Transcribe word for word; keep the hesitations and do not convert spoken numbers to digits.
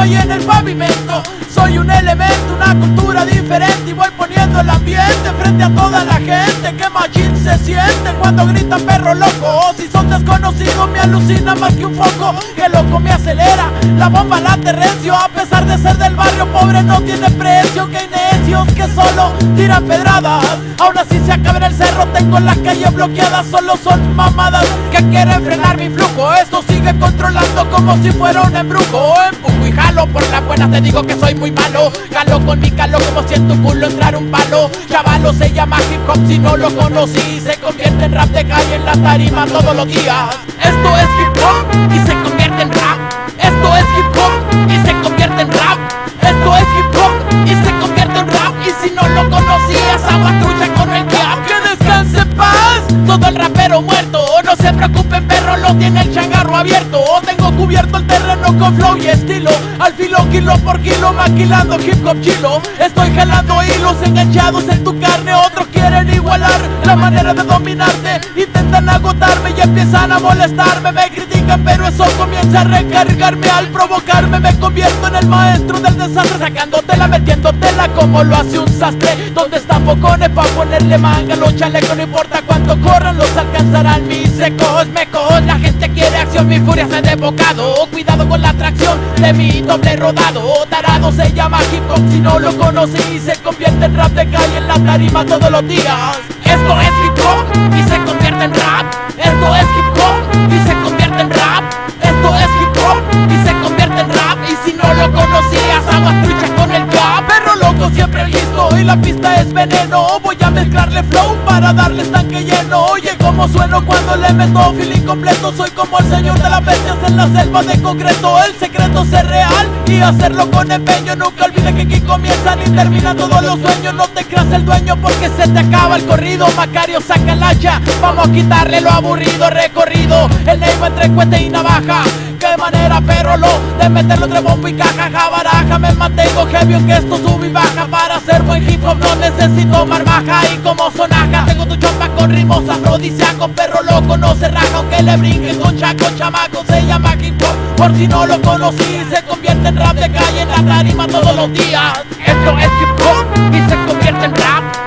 ahí en el pavimento. Soy un elemento, una cultura diferente, y voy poniendo el ambiente frente a toda la gente. Que machín se siente cuando gritan perro loco. Si son desconocidos me alucina más que un foco. Que loco me acelera, la bomba late recio. A pesar de ser del barrio pobre no tiene precio. Que hay necios que solo tiran pedradas. Aún así se acaba en el cerro, tengo las calles bloqueadas. Solo son mamadas que quieren frenar mi flujo. Esto sigue controlando como si fuera un embrujo. Empujo y jalo, por la buena te digo que soy muy malo. Jalo con mi calo como si en tu culo entrara un palo. Chavalo se llama hip hop, si no lo conocí. Se convierte en rap de calle en la tarima todos los días. Esto es hip hop y se convierte en rap. Esto es hip hop y se convierte en rap. Esto es hip hop y se convierte en rap. Y si no lo conocías, agua trucha con el cap. Que descanse en paz todo el rapero muerto. No se preocupen perro, lo tiene el changarro abierto. Tengo cubierto el terreno con flow y estilo. Al filo, kilo por kilo, maquilando hip hop chilo. Estoy jalando hilos enganchados en tu carne. Otros quieren igualar la manera de dominarte. Intentan agotarme y empiezan a molestarme. Me critican pero eso comienza a recargarme. Al provocarme me convierto en el maestro del desastre. Sacándotela, metiéndotela como lo hace un sastre. Donde está Pocones pa' ponerle manga. Los chalecos no importa cuánto corran, los alcanzarán mis secos mecos. La gente quiere acción, mi furia se ha desbocado. Cuidado con la atracción de mi doble rodado. Tarado se llama hip hop, si no lo conocí. Se convierte en rap de calle en la tarima todos los días. Esto es hip hop y se convierte en rap. Esto es hip hop y se convierte en rap. Esto es hip hop y se convierte en rap. Y si no lo conocías, aguas truchas con el cap. Perro loco siempre listo y la pista es veneno. Voy a mezclarle flow para darle estanque lleno. Oye cómo sueno cuando le meto feeling completo. Soy como el señor de las bestias en la selva de concreto. El secreto es ser real y hacerlo con empeño. Nunca olvides que aquí comienzan y terminan todos los sueños. No te creas el dueño porque se te acaba el corrido. Macario saca el hacha, vamos a quitarle lo aburrido. Recorrido, el neighbor entre cuete y navaja. Qué manera perro lo de meterlo entre bombo y caja. Jabaraja, me mantengo heavy aunque esto sube y baja. Para hacer buen hip hop no necesito marmaja. Y como sonaja, tengo tu chompa con ritmos afrodisíacos. Perro loco no se raja aunque le brinque con chaco. Chamaco se llama hip hop, por si no lo conocí. Se convierte en rap de calle en la tarima todos los días. Esto es hip hop y se convierte en rap.